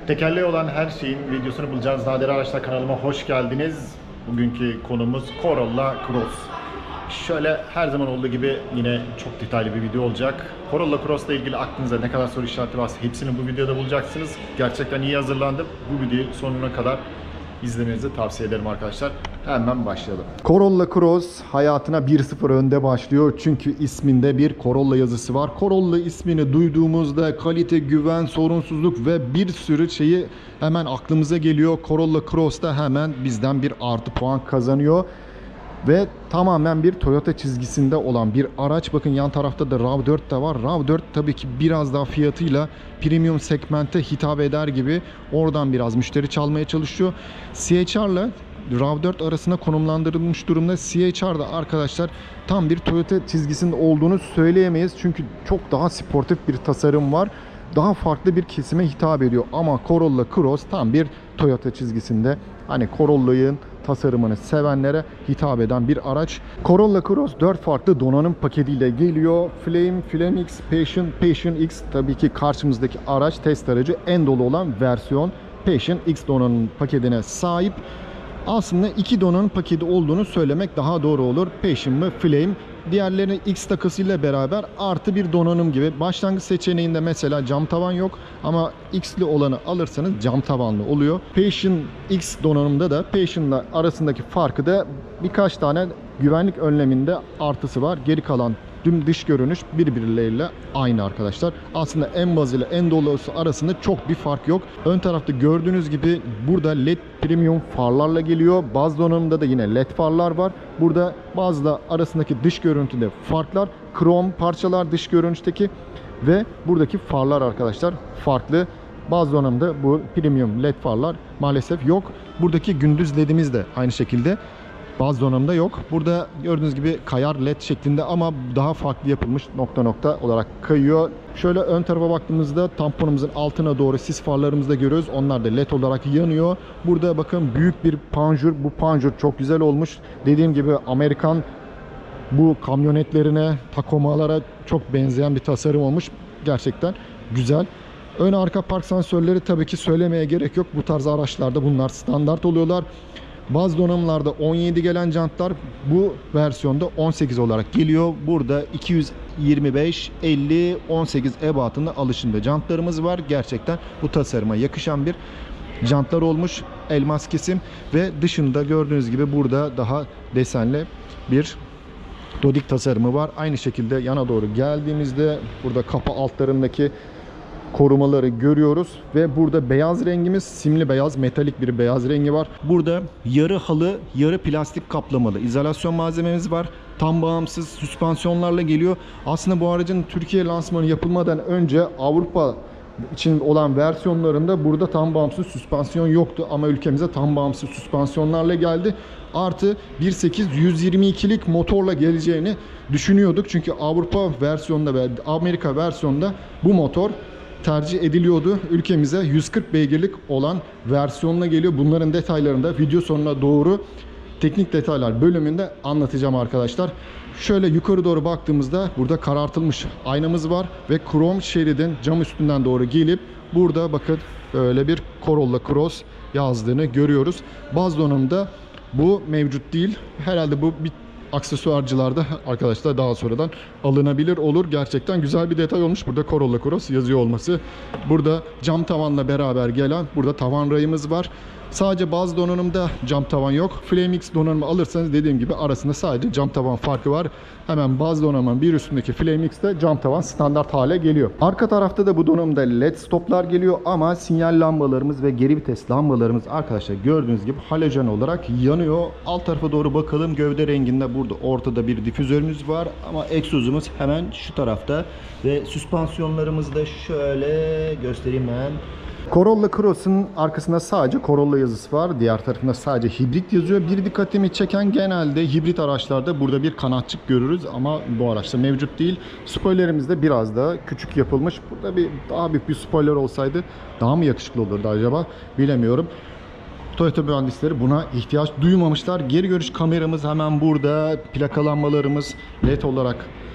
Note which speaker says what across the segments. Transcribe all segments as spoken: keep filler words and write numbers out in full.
Speaker 1: Tekerleği olan her şeyin videosunu bulacağınız Nadire Araçlar kanalıma hoş geldiniz. Bugünkü konumuz Corolla Cross. Şöyle her zaman olduğu gibi yine çok detaylı bir video olacak. Corolla Cross ile ilgili aklınıza ne kadar soru işareti varsa hepsini bu videoda bulacaksınız. Gerçekten iyi hazırlandım. Bu videoyu sonuna kadar izlemenizi tavsiye ederim arkadaşlar. Hemen başlayalım. Corolla Cross hayatına bir sıfır önde başlıyor. Çünkü isminde bir Corolla yazısı var. Corolla ismini duyduğumuzda kalite, güven, sorunsuzluk ve bir sürü şeyi hemen aklımıza geliyor. Corolla Cross da hemen bizden bir artı puan kazanıyor. Ve tamamen bir Toyota çizgisinde olan bir araç. Bakın yan tarafta da RAV dört de var. RAV dört tabii ki biraz daha fiyatıyla premium segmente hitap eder gibi oradan biraz müşteri çalmaya çalışıyor. C H R ile RAV dört arasına konumlandırılmış durumda. C H R'da arkadaşlar tam bir Toyota çizgisinde olduğunu söyleyemeyiz. Çünkü çok daha sportif bir tasarım var. Daha farklı bir kesime hitap ediyor. Ama Corolla Cross tam bir Toyota çizgisinde. Hani Corolla'nın tasarımını sevenlere hitap eden bir araç. Corolla Cross dört farklı donanım paketiyle geliyor. Flame, Flame X, Passion, Passion X tabii ki karşımızdaki araç test aracı en dolu olan versiyon. Passion X donanım paketine sahip. Aslında iki donanım paketi olduğunu söylemek daha doğru olur. Passion mı, Flame. Diğerlerinin X takısıyla beraber artı bir donanım gibi. Başlangıç seçeneğinde mesela cam tavan yok ama X'li olanı alırsanız cam tavanlı oluyor. Passion X donanımda da Passion'la arasındaki farkı da birkaç tane güvenlik önleminde artısı var. Geri kalan tüm dış görünüş birbirleriyle aynı arkadaşlar. Aslında en baz ile en dolusu arasında çok bir fark yok. Ön tarafta gördüğünüz gibi burada L E D premium farlarla geliyor. Baz donanımda da yine L E D farlar var. Burada bazıla arasındaki dış görüntüde farklar. Krom parçalar dış görünüşteki ve buradaki farlar arkadaşlar farklı. Baz donanımda bu premium L E D farlar maalesef yok. Buradaki gündüz ledimiz de aynı şekilde. Baz donanımda yok. Burada gördüğünüz gibi kayar L E D şeklinde ama daha farklı yapılmış, nokta nokta olarak kayıyor. Şöyle ön tarafa baktığımızda tamponumuzun altına doğru sis farlarımızı da görüyoruz. Onlar da L E D olarak yanıyor. Burada bakın büyük bir panjur. Bu panjur çok güzel olmuş. Dediğim gibi Amerikan bu kamyonetlerine, Takoma'lara çok benzeyen bir tasarım olmuş. Gerçekten güzel. Ön arka park sensörleri tabii ki söylemeye gerek yok. Bu tarz araçlarda bunlar standart oluyorlar. Bazı donanımlarda on yedi gelen jantlar bu versiyonda on sekiz olarak geliyor. Burada iki yüz yirmi beş, elli, on sekiz ebatında alışımda jantlarımız var. Gerçekten bu tasarıma yakışan bir jantlar olmuş. Elmas kesim ve dışında gördüğünüz gibi burada daha desenli bir dodik tasarımı var. Aynı şekilde yana doğru geldiğimizde burada kapı altlarındaki korumaları görüyoruz ve burada beyaz rengimiz simli beyaz, metalik bir beyaz rengi var. Burada yarı halı, yarı plastik kaplamalı izolasyon malzememiz var. Tam bağımsız süspansiyonlarla geliyor. Aslında bu aracın Türkiye lansmanı yapılmadan önce Avrupa için olan versiyonlarında burada tam bağımsız süspansiyon yoktu ama ülkemize tam bağımsız süspansiyonlarla geldi. Artı bir nokta sekiz yüz yirmi ikilik motorla geleceğini düşünüyorduk. Çünkü Avrupa versiyonunda ve Amerika versiyonunda bu motor tercih ediliyordu. Ülkemize yüz kırk beygirlik olan versiyonla geliyor. Bunların detaylarını da video sonuna doğru teknik detaylar bölümünde anlatacağım arkadaşlar. Şöyle yukarı doğru baktığımızda burada karartılmış aynamız var ve krom şeridin cam üstünden doğru gelip burada bakın böyle bir Corolla Cross yazdığını görüyoruz. Baz donanımda bu mevcut değil. Herhalde bu bir aksesuarcılarda arkadaşlar daha sonradan alınabilir olur. Gerçekten güzel bir detay olmuş. Burada Corolla Cross yazıyor olması. Burada cam tavanla beraber gelen burada tavan rayımız var. Sadece bazı donanımda cam tavan yok. Flame X donanımı alırsanız dediğim gibi arasında sadece cam tavan farkı var. Hemen bazı donanımın bir üstündeki Flame X'te cam tavan standart hale geliyor. Arka tarafta da bu donanımda L E D stoplar geliyor ama sinyal lambalarımız ve geri vites lambalarımız arkadaşlar gördüğünüz gibi halojen olarak yanıyor. Alt tarafa doğru bakalım. Gövde renginde burada ortada bir difüzörümüz var ama egzozumuz hemen şu tarafta ve süspansiyonlarımızı da şöyle göstereyim ben. Corolla Cross'un arkasında sadece Corolla yazısı var. Diğer tarafında sadece hibrit yazıyor. Bir dikkatimi çeken genelde hibrit araçlarda burada bir kanatçık görürüz ama bu araçta mevcut değil. Spoilerimiz de biraz daha küçük yapılmış. Burada bir daha büyük bir spoiler olsaydı daha mı yakışıklı olurdu acaba? Bilemiyorum. Toyota mühendisleri buna ihtiyaç duymamışlar. Geri görüş kameramız hemen burada. Plakalanmalarımız L E D olarak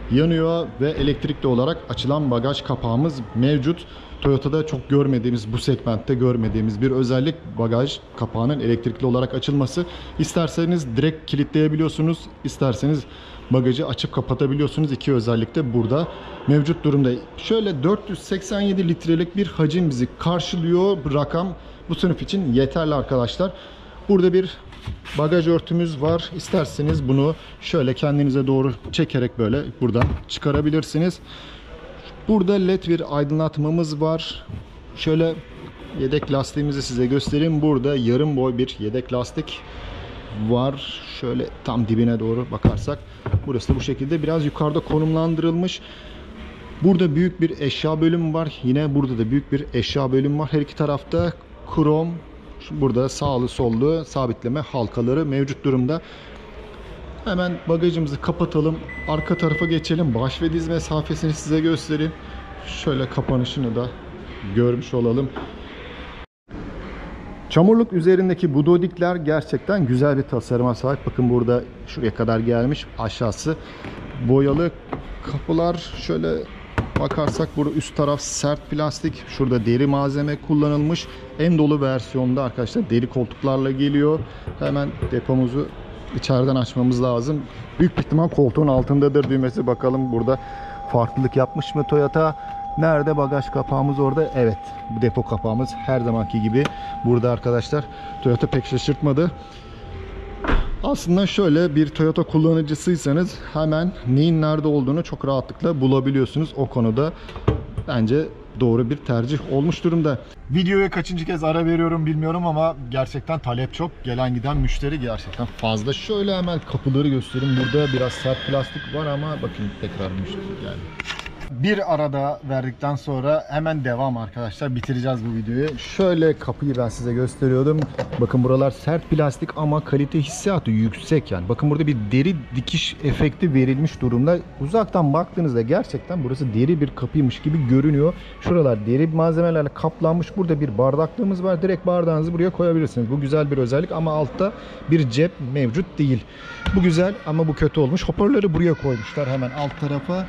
Speaker 1: yanıyor ve elektrikli olarak açılan bagaj kapağımız mevcut. Toyota'da çok görmediğimiz, bu segmentte görmediğimiz bir özellik bagaj kapağının elektrikli olarak açılması. İsterseniz direkt kilitleyebiliyorsunuz, isterseniz bagajı açıp kapatabiliyorsunuz. İki özellik de burada mevcut durumda. Şöyle dört yüz seksen yedi litrelik bir hacim bizi karşılıyor. Bu rakam bu sınıf için yeterli arkadaşlar. Burada bir bagaj örtümüz var. İsterseniz bunu şöyle kendinize doğru çekerek böyle buradan çıkarabilirsiniz. Burada led bir aydınlatmamız var. Şöyle yedek lastiğimizi size göstereyim. Burada yarım boy bir yedek lastik var. Şöyle tam dibine doğru bakarsak. Burası da bu şekilde biraz yukarıda konumlandırılmış. Burada büyük bir eşya bölümü var. Yine burada da büyük bir eşya bölümü var. Her iki tarafta krom. Burada sağlı sollu sabitleme halkaları mevcut durumda. Hemen bagajımızı kapatalım. Arka tarafa geçelim. Baş ve diz mesafesini size göstereyim. Şöyle kapanışını da görmüş olalım. Çamurluk üzerindeki bu dodikler gerçekten güzel bir tasarıma sahip. Bakın burada şuraya kadar gelmiş. Aşağısı boyalı kapılar. Şöyle bakarsak burada üst taraf sert plastik. Şurada deri malzeme kullanılmış. En dolu versiyonda arkadaşlar deri koltuklarla geliyor. Hemen depomuzu içeriden açmamız lazım. Büyük bir ihtimal koltuğun altındadır düğmesi. Bakalım burada farklılık yapmış mı Toyota? Nerede bagaj kapağımız orada? Evet. Bu depo kapağımız her zamanki gibi burada arkadaşlar. Toyota pek şaşırtmadı. Aslında şöyle bir Toyota kullanıcısıysanız hemen neyin nerede olduğunu çok rahatlıkla bulabiliyorsunuz. O konuda bence doğru bir tercih olmuş durumda. Videoya kaçıncı kez ara veriyorum bilmiyorum ama gerçekten talep çok. Gelen giden müşteri gerçekten fazla. Şöyle hemen kapıları göstereyim. Burada biraz sert plastik var ama bakın tekrar müşteri geldi. Bir arada verdikten sonra hemen devam arkadaşlar. Bitireceğiz bu videoyu. Şöyle kapıyı ben size gösteriyordum. Bakın buralar sert plastik ama kalite hissiyatı yüksek yani. Bakın burada bir deri dikiş efekti verilmiş durumda. Uzaktan baktığınızda gerçekten burası deri bir kapıymış gibi görünüyor. Şuralar deri malzemelerle kaplanmış. Burada bir bardaklığımız var. Direkt bardağınızı buraya koyabilirsiniz. Bu güzel bir özellik ama altta bir cep mevcut değil. Bu güzel ama bu kötü olmuş. Hoparlörü buraya koymuşlar hemen alt tarafa.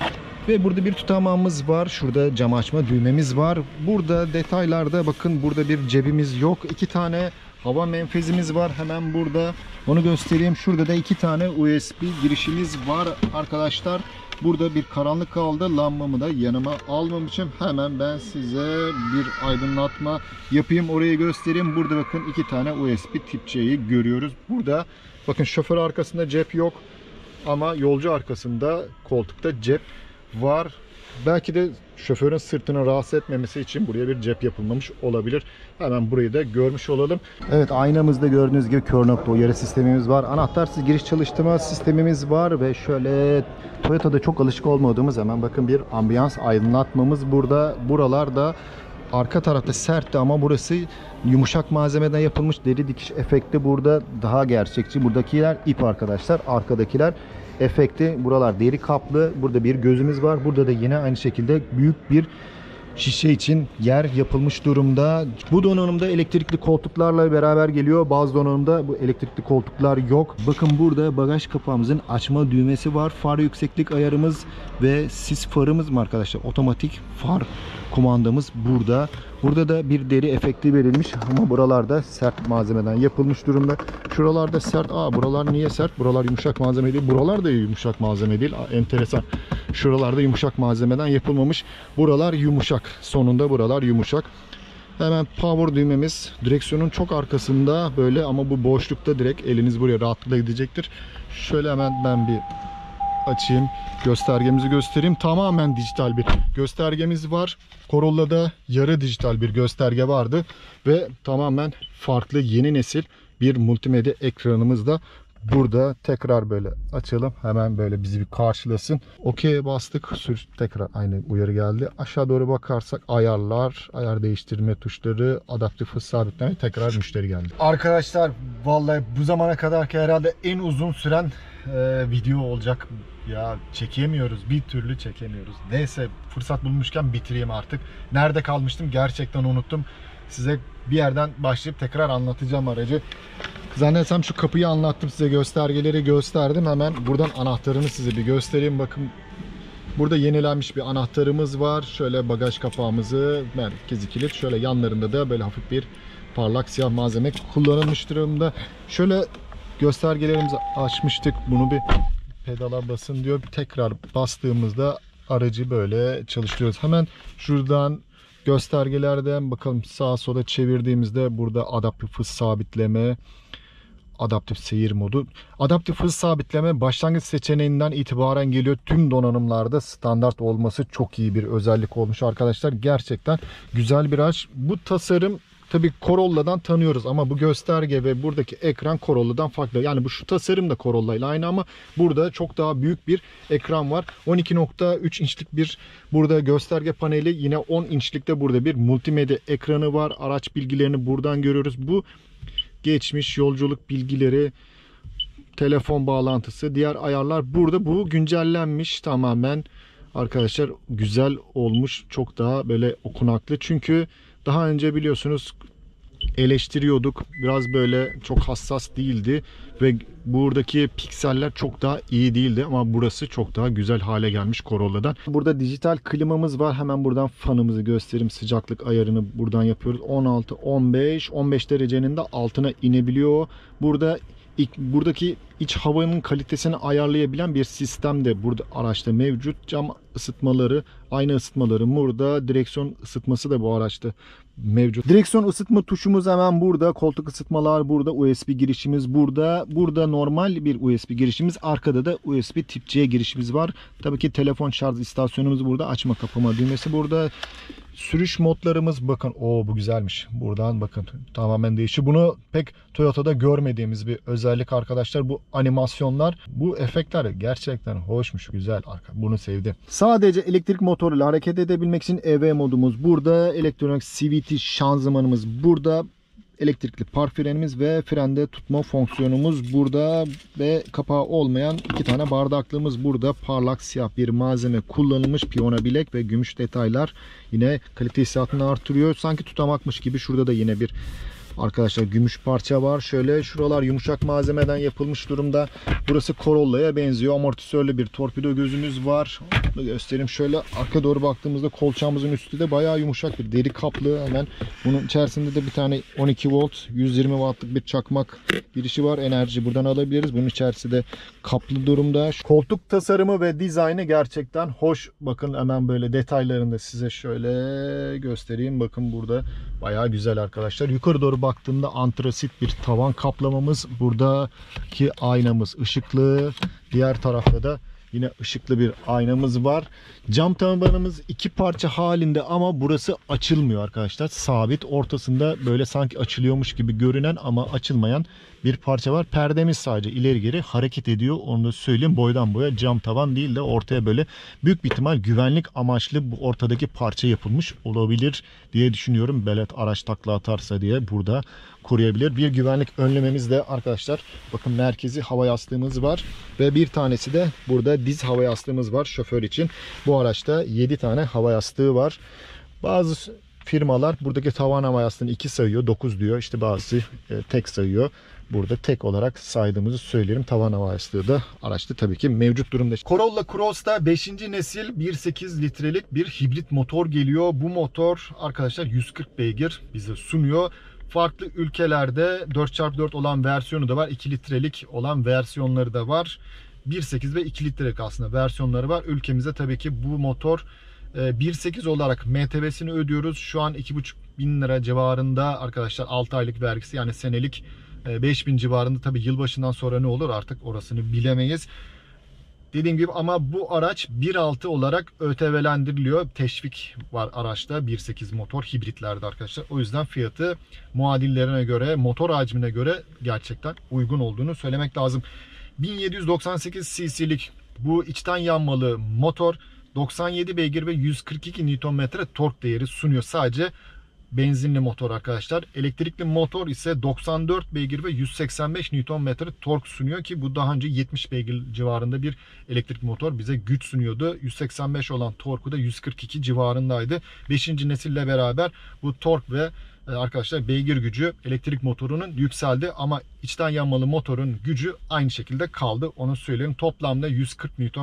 Speaker 1: Ve burada bir tutamağımız var. Şurada cam açma düğmemiz var. Burada detaylarda bakın burada bir cebimiz yok. İki tane hava menfezimiz var. Hemen burada. Onu göstereyim. Şurada da iki tane U S B girişimiz var arkadaşlar. Burada bir karanlık kaldı. Lambamı da yanıma almamışım. Hemen ben size bir aydınlatma yapayım. Orayı göstereyim. Burada bakın iki tane U S B tip C'yi görüyoruz. Burada bakın şoför arkasında cep yok. Ama yolcu arkasında koltukta cep var. Belki de şoförün sırtını rahatsız etmemesi için buraya bir cep yapılmamış olabilir. Hemen burayı da görmüş olalım. Evet, aynamızda gördüğünüz gibi kör nokta uyarı sistemimiz var. Anahtarsız giriş çalıştırma sistemimiz var ve şöyle Toyota'da çok alışık olmadığımız hemen bakın bir ambiyans aydınlatmamız burada. Buralarda arka tarafta sertti ama burası yumuşak malzemeden yapılmış deri dikiş efekti burada daha gerçekçi. Buradakiler ip arkadaşlar, arkadakiler efekti. Buralar deri kaplı. Burada bir gözümüz var. Burada da yine aynı şekilde büyük bir şişe için yer yapılmış durumda. Bu donanımda elektrikli koltuklarla beraber geliyor. Bazı donanımda bu elektrikli koltuklar yok. Bakın burada bagaj kapağımızın açma düğmesi var. Far yükseklik ayarımız ve sis farımız mı arkadaşlar? Otomatik far kumandamız burada. Burada da bir deri efekti verilmiş ama buralarda sert malzemeden yapılmış durumda. Şuralarda sert. Aa, buralar niye sert? Buralar yumuşak malzeme değil. Buralar da yumuşak malzeme değil. Aa, enteresan. Şuralarda yumuşak malzemeden yapılmamış. Buralar yumuşak. Sonunda buralar yumuşak. Hemen power düğmemiz direksiyonun çok arkasında böyle ama bu boşlukta direkt eliniz buraya rahatlıkla gidecektir. Şöyle hemen ben bir açayım. Göstergemizi göstereyim. Tamamen dijital bir göstergemiz var. Corolla'da yarı dijital bir gösterge vardı ve tamamen farklı yeni nesil bir multimedya ekranımız da burada. Tekrar böyle açalım. Hemen böyle bizi bir karşılasın. Okey bastık. Sür, tekrar aynı uyarı geldi. Aşağı doğru bakarsak ayarlar, ayar değiştirme tuşları, adaptif hız sabitleme, tekrar müşteri geldi. Arkadaşlar vallahi bu zamana kadarki herhalde en uzun süren e, video olacak. Ya çekemiyoruz. Bir türlü çekemiyoruz. Neyse, fırsat bulmuşken bitireyim artık. Nerede kalmıştım gerçekten unuttum. Size bir yerden başlayıp tekrar anlatacağım aracı. Zannetsem şu kapıyı anlattım size, göstergeleri gösterdim. Hemen buradan anahtarını size bir göstereyim. Bakın Burada yenilenmiş bir anahtarımız var. Şöyle bagaj kapağımızı merkezi kilit. Şöyle yanlarında da böyle hafif bir parlak siyah malzeme kullanılmış durumda. Şöyle göstergelerimizi açmıştık. Bunu bir pedala basın diyor. Tekrar bastığımızda aracı böyle çalıştırıyoruz. Hemen şuradan göstergelerden bakalım, sağa sola çevirdiğimizde burada adaptif hız sabitleme, adaptif seyir modu. Adaptif hız sabitleme başlangıç seçeneğinden itibaren geliyor. Tüm donanımlarda standart olması çok iyi bir özellik olmuş arkadaşlar. Gerçekten güzel bir araç. Bu tasarım tabii Corolla'dan tanıyoruz ama bu gösterge ve buradaki ekran Corolla'dan farklı. Yani bu şu tasarım da Corolla ile aynı ama burada çok daha büyük bir ekran var. on iki nokta üç inçlik bir burada gösterge paneli, yine on inçlikte burada bir multimedya ekranı var. Araç bilgilerini buradan görüyoruz. Bu geçmiş yolculuk bilgileri, telefon bağlantısı, diğer ayarlar burada. Bu güncellenmiş tamamen arkadaşlar, güzel olmuş, çok daha böyle okunaklı. Çünkü daha önce biliyorsunuz eleştiriyorduk, biraz böyle çok hassas değildi ve buradaki pikseller çok daha iyi değildi ama burası çok daha güzel hale gelmiş Corolla'dan. Burada dijital klimamız var. Hemen buradan fanımızı göstereyim. Sıcaklık ayarını buradan yapıyoruz. on altı on beş on beş derecenin de altına inebiliyor. Burada İlk, buradaki iç havanın kalitesini ayarlayabilen bir sistem de burada araçta mevcut. Cam ısıtmaları, ayna ısıtmaları burada. Direksiyon ısıtması da bu araçta mevcut. Direksiyon ısıtma tuşumuz hemen burada. Koltuk ısıtmalar burada. U S B girişimiz burada. Burada normal bir U S B girişimiz. Arkada da U S B tip C girişimiz var. Tabii ki telefon şarj istasyonumuz burada. Açma kapama düğmesi burada. Sürüş modlarımız, bakın o bu güzelmiş. Buradan bakın tamamen değişiyor. Bunu pek Toyota'da görmediğimiz bir özellik arkadaşlar. Bu animasyonlar, bu efektler gerçekten hoşmuş, güzel. Bunu sevdim. Sadece elektrik motoruyla hareket edebilmek için E V modumuz burada. Elektronik C V T şanzımanımız burada. Elektrikli park frenimiz ve frende tutma fonksiyonumuz burada ve kapağı olmayan iki tane bardaklığımız burada. Parlak siyah bir malzeme kullanılmış, piyona bilek ve gümüş detaylar yine kalite hissiyatını artırıyor. Sanki tutamakmış gibi. Şurada da yine bir arkadaşlar gümüş parça var. Şöyle şuralar yumuşak malzemeden yapılmış durumda. Burası Corolla'ya benziyor. Amortisörlü bir torpido gözümüz var. Bunu göstereyim. Şöyle arka doğru baktığımızda kolçağımızın üstü de bayağı yumuşak bir deri kaplı. Hemen bunun içerisinde de bir tane on iki volt yüz yirmi wattlık bir çakmak girişi var. Enerji buradan alabiliriz. Bunun içerisi de kaplı durumda. Koltuk tasarımı ve dizaynı gerçekten hoş. Bakın hemen böyle detaylarını da size şöyle göstereyim. Bakın burada bayağı güzel arkadaşlar. Yukarı doğru baktığımda antrasit bir tavan kaplamamız. Buradaki aynamız ışıklı. Diğer tarafta da yine ışıklı bir aynamız var. Cam tavanımız iki parça halinde ama burası açılmıyor arkadaşlar. Sabit, ortasında böyle sanki açılıyormuş gibi görünen ama açılmayan bir parça var. Perdemiz sadece ileri geri hareket ediyor. Onu da söyleyeyim. Boydan boya cam tavan değil de ortaya böyle büyük bir ihtimal güvenlik amaçlı bu ortadaki parça yapılmış olabilir diye düşünüyorum. Belet araç takla atarsa diye burada koruyabilir. Bir güvenlik önlememiz de arkadaşlar. Bakın merkezi hava yastığımız var. Ve bir tanesi de burada diz hava yastığımız var şoför için. Bu araçta yedi tane hava yastığı var. Bazı firmalar buradaki tavan hava yastığını iki sayıyor, dokuz diyor. İşte bazısı e, tek sayıyor. Burada tek olarak saydığımızı söyleyelim. Tavan hava yastığı da araçta tabii ki mevcut durumda. Corolla Cross'ta beşinci nesil bir virgül sekiz litrelik bir hibrit motor geliyor. Bu motor arkadaşlar yüz kırk beygir bize sunuyor. Farklı ülkelerde dört çarpı dört olan versiyonu da var. iki litrelik olan versiyonları da var. bir virgül sekiz ve iki litrelik aslında versiyonları var. Ülkemizde tabii ki bu motor bir virgül sekiz olarak M T V'sini ödüyoruz. Şu an iki buçuk bin lira civarında arkadaşlar, altı aylık vergisi, yani senelik beş bin civarında. Tabii yılbaşından sonra ne olur artık orasını bilemeyiz. Dediğim gibi ama bu araç bir nokta altı olarak ÖTV'lendiriliyor. Teşvik var araçta bir virgül sekiz motor hibritlerde arkadaşlar. O yüzden fiyatı muadillerine göre, motor hacmine göre gerçekten uygun olduğunu söylemek lazım. bin yedi yüz doksan sekiz cc'lik bu içten yanmalı motor doksan yedi beygir ve yüz kırk iki Newton metre tork değeri sunuyor. Sadece benzinli motor arkadaşlar. Elektrikli motor ise doksan dört beygir ve yüz seksen beş Newton metre tork sunuyor ki bu daha önce yetmiş beygir civarında bir elektrik motor bize güç sunuyordu. yüz seksen beş olan torku da yüz kırk iki civarındaydı. beşinci nesille beraber bu tork ve arkadaşlar beygir gücü elektrik motorunun yükseldi ama içten yanmalı motorun gücü aynı şekilde kaldı. Onu söyleyeyim. Toplamda yüz kırk Newton metre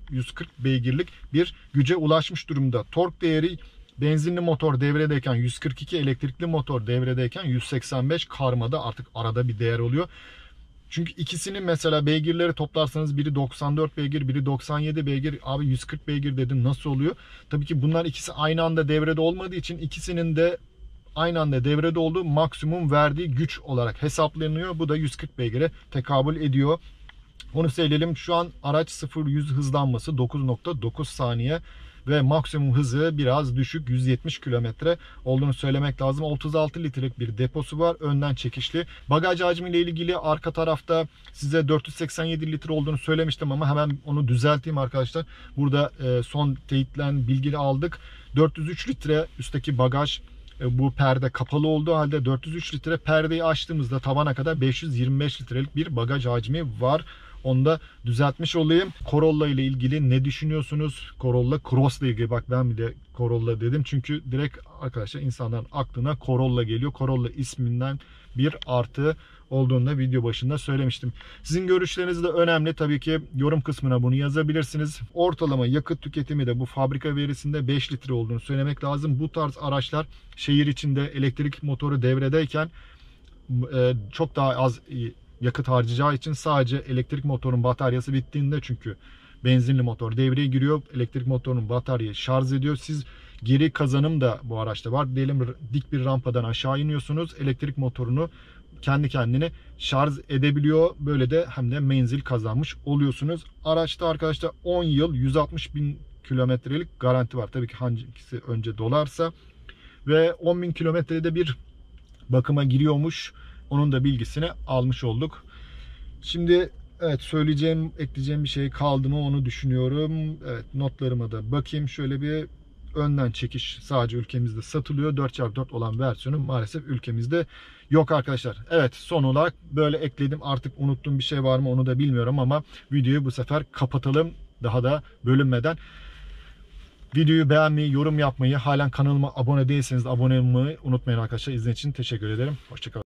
Speaker 1: yüz kırk beygirlik bir güce ulaşmış durumda. Tork değeri benzinli motor devredeyken yüz kırk iki, elektrikli motor devredeyken yüz seksen beş, karmada artık arada bir değer oluyor. Çünkü ikisinin mesela beygirleri toplarsanız biri doksan dört beygir, biri doksan yedi beygir. Abi yüz kırk beygir dedim, nasıl oluyor? Tabii ki bunlar ikisi aynı anda devrede olmadığı için ikisinin de aynı anda devrede olduğu maksimum verdiği güç olarak hesaplanıyor. Bu da yüz kırk beygire tekabül ediyor. Onu söyleyelim. Şu an araç sıfır yüz hızlanması dokuz nokta dokuz saniye ve maksimum hızı biraz düşük, yüz yetmiş kilometre olduğunu söylemek lazım. otuz altı litrelik bir deposu var. Önden çekişli. Bagaj hacmi ile ilgili arka tarafta size dört yüz seksen yedi litre olduğunu söylemiştim ama hemen onu düzelteyim arkadaşlar. Burada son teyitlen bilgi aldık. dört yüz üç litre üstteki bagaj, bu perde kapalı olduğu halde dört yüz üç litre, perdeyi açtığımızda tavana kadar beş yüz yirmi beş litrelik bir bagaj hacmi var. Onu da düzeltmiş olayım. Corolla ile ilgili ne düşünüyorsunuz? Corolla Cross ile ilgili, bak ben bile Corolla dedim. Çünkü direkt arkadaşlar insanların aklına Corolla geliyor. Corolla isminden bir artı olduğunu da video başında söylemiştim. Sizin görüşleriniz de önemli. Tabii ki yorum kısmına bunu yazabilirsiniz. Ortalama yakıt tüketimi de bu fabrika verisinde beş litre olduğunu söylemek lazım. Bu tarz araçlar şehir içinde elektrik motoru devredeyken çok daha az yakıt harcayacağı için sadece elektrik motorun bataryası bittiğinde, çünkü benzinli motor devreye giriyor, elektrik motorunun bataryayı şarj ediyor. Siz geri kazanım da bu araçta var. Diyelim dik bir rampadan aşağı iniyorsunuz, elektrik motorunu kendi kendine şarj edebiliyor. Böyle de hem de menzil kazanmış oluyorsunuz. Araçta arkadaşlar on yıl yüz altmış bin kilometrelik garanti var. Tabii ki hangisi önce dolarsa, ve on bin kilometrede bir bakıma giriyormuş. Onun da bilgisini almış olduk. Şimdi evet, söyleyeceğim, ekleyeceğim bir şey kaldı mı onu düşünüyorum. Evet, notlarıma da bakayım. Şöyle bir önden çekiş sadece ülkemizde satılıyor. dört çarpı dört olan versiyonu maalesef ülkemizde yok arkadaşlar. Evet, son olarak böyle ekledim. Artık unuttuğum bir şey var mı onu da bilmiyorum ama videoyu bu sefer kapatalım. Daha da bölünmeden. Videoyu beğenmeyi, yorum yapmayı, halen kanalıma abone değilseniz de abone olmayı unutmayın arkadaşlar. İzlediğiniz için teşekkür ederim. Hoşçakalın.